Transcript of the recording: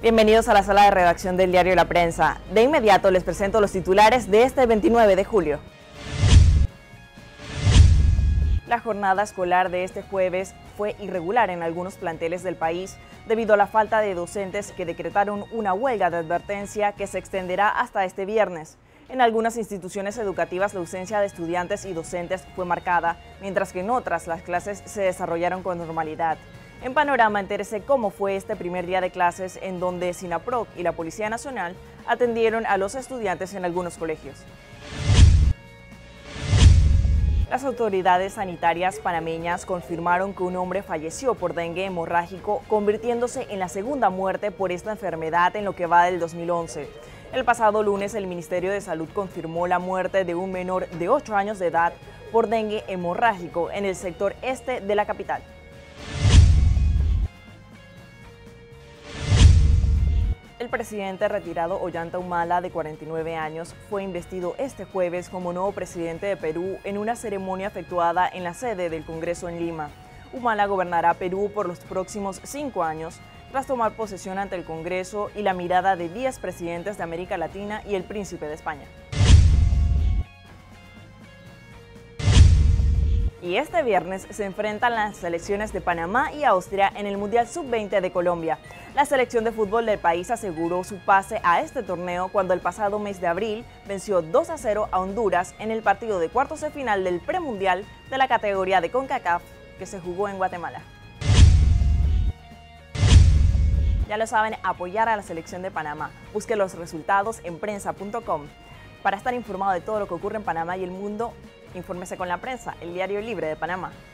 Bienvenidos a la sala de redacción del diario La Prensa. De inmediato les presento los titulares de este 29 de julio. La jornada escolar de este jueves fue irregular en algunos planteles del país debido a la falta de docentes que decretaron una huelga de advertencia que se extenderá hasta este viernes. En algunas instituciones educativas la ausencia de estudiantes y docentes fue marcada, mientras que en otras las clases se desarrollaron con normalidad. En Panorama, entérese cómo fue este primer día de clases en donde SINAPROC y la Policía Nacional atendieron a los estudiantes en algunos colegios. Las autoridades sanitarias panameñas confirmaron que un hombre falleció por dengue hemorrágico, convirtiéndose en la segunda muerte por esta enfermedad en lo que va del 2011. El pasado lunes, el Ministerio de Salud confirmó la muerte de un menor de 8 años de edad por dengue hemorrágico en el sector este de la capital. El presidente retirado Ollanta Humala, de 49 años, fue investido este jueves como nuevo presidente de Perú en una ceremonia efectuada en la sede del Congreso en Lima. Humala gobernará Perú por los próximos 5 años, tras tomar posesión ante el Congreso y la mirada de 10 presidentes de América Latina y el príncipe de España. Y este viernes se enfrentan las selecciones de Panamá y Austria en el Mundial Sub-20 de Colombia. La selección de fútbol del país aseguró su pase a este torneo cuando el pasado mes de abril venció 2-0 a Honduras en el partido de cuartos de final del premundial de la categoría de CONCACAF que se jugó en Guatemala. Ya lo saben, apoyar a la selección de Panamá. Busque los resultados en prensa.com. Para estar informado de todo lo que ocurre en Panamá y el mundo, infórmese con La Prensa, el diario libre de Panamá.